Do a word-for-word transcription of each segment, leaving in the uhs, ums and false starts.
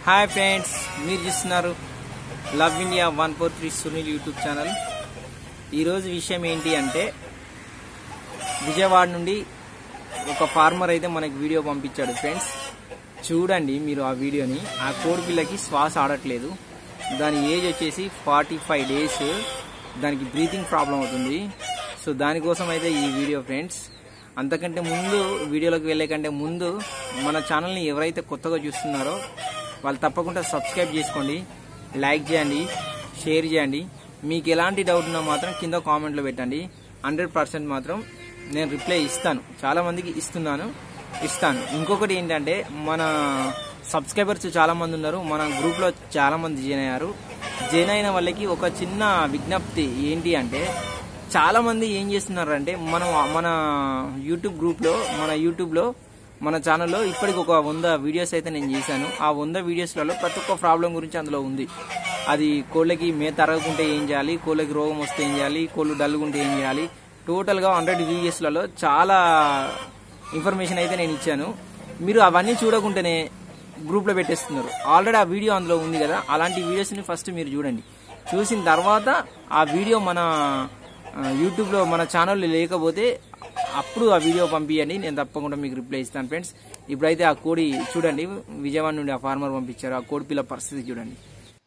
Hi friends, మీరు చూస్తున్నారు love India one four three Sunil YouTube channel. ఈరోజు విషయం ఏంటి అంటే, విజయవాడ నుండి ఒక ఫార్మర్ అయితే మనకి వీడియో పంపించాడు ఫ్రెండ్స్. చూడండి మీరు ఆ వీడియోని. ఆ కోడి పిల్లకి శ్వాస ఆడట్లేదు. దాని ఏజ్ వచ్చేసి ఫార్టీ ఫైవ్ డేస్. దానికి బ్రీతింగ్ ప్రాబ్లం అవుతుంది. సో దానికోసం అయితే ఈ వీడియో ఫ్రెండ్స్. అంతకంటే ముందు, వీడియోలోకి వెళ్ళే కంటే ముందు మన ఛానల్ని ఎవరైతే కొత్తగా చూస్తున్నారో వాళ్ళు తప్పకుండా సబ్స్క్రైబ్ చేసుకోండి, లైక్ చేయండి, షేర్ చేయండి. మీకు ఎలాంటి డౌట్ ఉన్నా మాత్రం కింద కామెంట్లో పెట్టండి. హండ్రెడ్ పర్సెంట్ మాత్రం నేను రిప్లై ఇస్తాను. చాలా మందికి ఇస్తున్నాను, ఇస్తాను. ఇంకొకటి ఏంటంటే, మన సబ్స్క్రైబర్స్ చాలా మంది ఉన్నారు. మన గ్రూప్లో చాలా మంది జాయిన్ అయ్యారు. జాయిన్ అయిన వాళ్ళకి ఒక చిన్న విజ్ఞప్తి ఏంటి అంటే, చాలా మంది ఏం చేస్తున్నారంటే, మనం మన యూట్యూబ్ గ్రూప్లో మన యూట్యూబ్లో మన ఛానల్లో ఇప్పటికి ఒక వంద వీడియోస్ అయితే నేను చేశాను. ఆ వంద వీడియోస్లలో ప్రతి ఒక్క ప్రాబ్లం గురించి అందులో ఉంది. అది కోళ్ళకి మేత అరగకుంటే ఏం చేయాలి, కోళ్ళకి రోగం వస్తే ఏం చేయాలి, కోళ్ళు డల్గుంటే ఏం చేయాలి, టోటల్గా హండ్రెడ్ వీడియోస్లలో చాలా ఇన్ఫర్మేషన్ అయితే నేను ఇచ్చాను. మీరు అవన్నీ చూడకుంటేనే గ్రూప్లో పెట్టేస్తున్నారు. ఆల్రెడీ ఆ వీడియో అందులో ఉంది కదా. అలాంటి వీడియోస్ని ఫస్ట్ మీరు చూడండి. చూసిన తర్వాత ఆ వీడియో మన యూట్యూబ్లో మన ఛానల్లో లేకపోతే అప్పుడు ఆ వీడియో పంపించండి. నేను తప్పకుండా మీకు రిప్లై ఇస్తాను ఫ్రెండ్స్. ఇప్పుడైతే ఆ కోడి చూడండి, విజయవాడ నుండి ఆ ఫార్మర్ పంపించారు. ఆ కోడి పిల్ల పరిస్థితి చూడండి.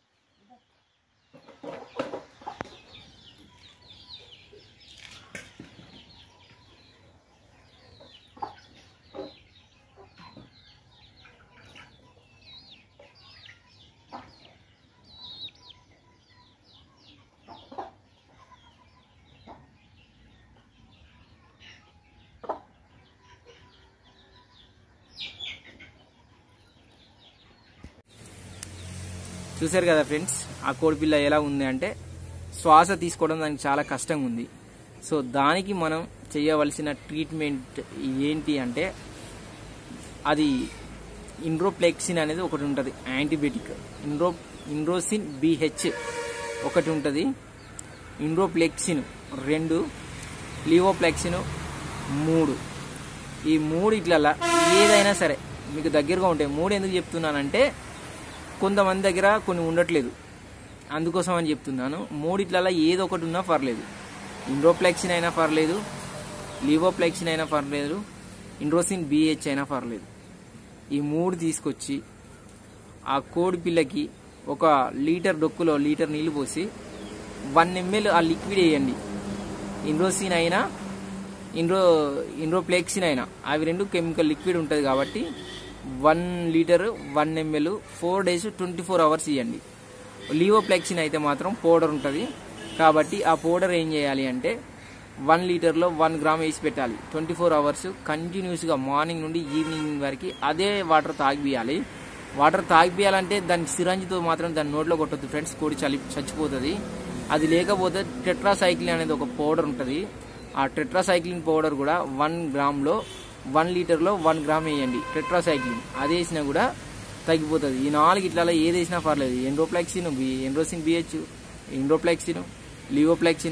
చూసారు కదా ఫ్రెండ్స్, ఆ కోడిపిల్ల ఎలా ఉంది అంటే, శ్వాస తీసుకోవడం దానికి చాలా కష్టంగా ఉంది. సో దానికి మనం చేయవలసిన ట్రీట్మెంట్ ఏంటి అంటే, అది ఇండ్రోప్లెక్సిన్ అనేది ఒకటి ఉంటుంది, యాంటీబయాటిక్. ఇండ్రో ఇండ్రోసిన్ బిహెచ్ ఒకటి ఉంటుంది, ఇండ్రోప్లెక్సిన్ రెండు, లివోప్లెక్సిన్ మూడు. ఈ మూడు ఇట్లా ఏదైనా సరే మీకు దగ్గరగా ఉంటాయి. మూడు ఎందుకు చెప్తున్నానంటే, కొంతమంది దగ్గర కొన్ని ఉండట్లేదు, అందుకోసం అని చెప్తున్నాను. మూడిట్లలో ఏదో ఒకటి ఉన్నా పర్లేదు. ఇండ్రోప్లెక్సిన్ అయినా పర్లేదు, లివోప్లెక్సిన్ అయినా పర్లేదు, ఇండ్రోసిన్ బిహెచ్ అయినా పర్లేదు. ఈ మూడు తీసుకొచ్చి ఆ కోడి పిల్లకి ఒక లీటర్ డొక్కులో లీటర్ నీళ్లు పోసి వన్ ఎంఎల్ ఆ లిక్విడ్ వేయండి. ఇండ్రోసిన్ అయినా ఇండ్రో ఇండ్రోప్లెక్సిన్ అయినా అవి రెండు కెమికల్ లిక్విడ్ ఉంటుంది కాబట్టి one litre one ML four days twenty four hours ఇవ్వండి. లివోప్లెక్సిన్ అయితే మాత్రం పౌడర్ ఉంటుంది కాబట్టి ఆ పౌడర్ ఏం చేయాలి అంటే, వన్ లీటర్లో వన్ గ్రామ్ వేసి పెట్టాలి. ట్వంటీ ఫోర్ అవర్స్ కంటిన్యూస్గా మార్నింగ్ నుండి ఈవినింగ్ వరకు అదే వాటర్ తాగిపియాలి. వాటర్ తాగిపియాలంటే దానికి సిరంజితో మాత్రం దాని నోట్లో కొట్టద్దు ఫ్రెండ్స్, కోడి చలి చచ్చిపోతుంది. అది లేకపోతే టెట్రాసైక్లిన్ అనేది ఒక పౌడర్ ఉంటుంది. ఆ టెట్రాసైక్లిన్ పౌడర్ కూడా వన్ గ్రామ్లో వన్ లీటర్లో వన్ గ్రామ్ వేయండి టెట్రాసైక్లిన్. అది వేసినా కూడా తగ్గిపోతుంది. ఈ నాలుగు ఇట్లలో ఏది వేసినా పర్లేదు. ఎండ్రోప్లెక్సిన్, ఎండ్రోసిన్ బిహెచ్, ఎండ్రోప్లెక్సిన్, లివోప్లెక్సిన్,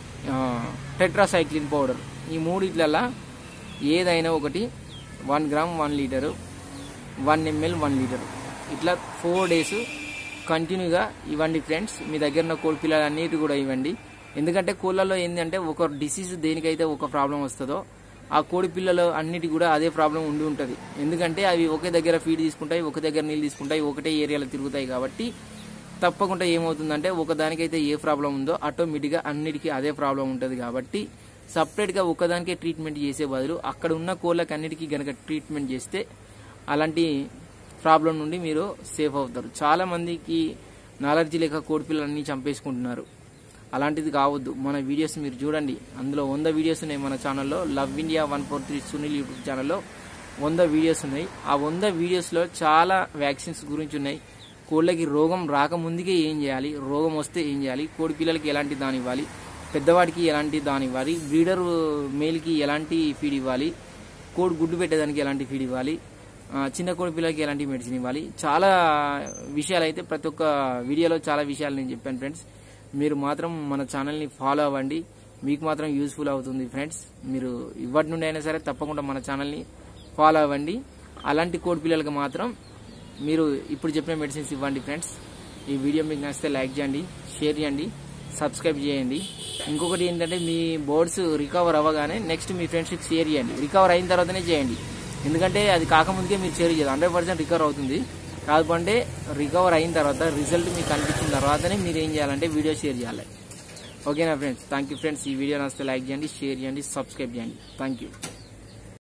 టెట్రాసైక్లిన్ పౌడర్, ఈ మూడు ఇట్లలో ఏదైనా ఒకటి one gram one litre, one ML one litre, ఇట్లా ఫోర్ డేస్ కంటిన్యూగా ఇవ్వండి ఫ్రెండ్స్. మీ దగ్గర ఉన్న కోడి పిల్లలు అన్నిటి కూడా ఇవ్వండి. ఎందుకంటే కోళ్ళల్లో ఏంటంటే, ఒక డిసీజ్ దేనికైతే ఒక ప్రాబ్లం వస్తుందో ఆ కోడి పిల్లలు అన్నిటి కూడా అదే ప్రాబ్లం ఉండి ఉంటుంది. ఎందుకంటే అవి ఒకే దగ్గర ఫీడ్ తీసుకుంటాయి, ఒక దగ్గర నీళ్ళు తీసుకుంటాయి, ఒకటే ఏరియాలో తిరుగుతాయి. కాబట్టి తప్పకుండా ఏమవుతుందంటే, ఒకదానికైతే ఏ ప్రాబ్లం ఉందో ఆటోమేటిక్గా అన్నిటికీ అదే ప్రాబ్లం ఉంటుంది. కాబట్టి సపరేట్గా ఒకదానికే ట్రీట్మెంట్ చేసే బదులు అక్కడ ఉన్న కోళ్ళకి అన్నిటికీ కనుక ట్రీట్మెంట్ చేస్తే అలాంటి ప్రాబ్లం నుండి మీరు సేఫ్ అవుతారు. చాలామందికి నాలెడ్జీ లేక కోడి పిల్లలన్నీ చంపేసుకుంటున్నారు. అలాంటిది కావద్దు. మన వీడియోస్ మీరు చూడండి. అందులో వంద వీడియోస్ ఉన్నాయి మన ఛానల్లో, love India one four three Sunil YouTube ఛానల్లో వంద వీడియోస్ ఉన్నాయి. ఆ వంద వీడియోస్లో చాలా వ్యాక్సిన్స్ గురించి ఉన్నాయి. కోళ్ళకి రోగం రాకముందుకే ఏం చేయాలి, రోగం వస్తే ఏం చేయాలి, కోడి పిల్లలకి ఎలాంటి దాని ఇవ్వాలి, పెద్దవాడికి ఎలాంటి దాని ఇవ్వాలి, బ్రీడర్ మేల్కి ఎలాంటి ఫీడ్ ఇవ్వాలి, కోడి గుడ్డు పెట్టేదానికి ఎలాంటి ఫీడ్ ఇవ్వాలి, చిన్న కోడి పిల్లలకి ఎలాంటి మెడిసిన్ ఇవ్వాలి, చాలా విషయాలు అయితే ప్రతి ఒక్క వీడియోలో చాలా విషయాలు నేను చెప్పాను ఫ్రెండ్స్. మీరు మాత్రం మన ఛానల్ని ఫాలో అవ్వండి. మీకు మాత్రం యూస్ఫుల్ అవుతుంది ఫ్రెండ్స్. మీరు ఇవ్వటి నుండి అయినా సరే తప్పకుండా మన ఛానల్ని ఫాలో అవ్వండి. అలాంటి కోడి పిల్లలకు మాత్రం మీరు ఇప్పుడు చెప్పిన మెడిసిన్స్ ఇవ్వండి ఫ్రెండ్స్. ఈ వీడియో మీకు నచ్చితే లైక్ చేయండి, షేర్ చేయండి, సబ్స్క్రైబ్ చేయండి. ఇంకొకటి ఏంటంటే మీ బోర్డ్స్ రికవర్ అవ్వగానే నెక్స్ట్ మీ ఫ్రెండ్స్కి షేర్ చేయండి. రికవర్ అయిన తర్వాతనే చేయండి, ఎందుకంటే అది కాకముందుకే మీరు షేర్ చేయాలి. హండ్రెడ్ పర్సెంట్ రికవర్ అవుతుంది. కాకపోతే రికవర్ అయిన తర్వాత రిజల్ట్ మీకు కనిపించిన తర్వాతనే మీరు ఏం చేయాలంటే వీడియో షేర్ చేయాలి. ఓకేనా ఫ్రెండ్స్? Thank you friends. ఈ వీడియో నచ్చితే లైక్ చేయండి, షేర్ చేయండి, సబ్స్క్రైబ్ చేయండి. Thank you.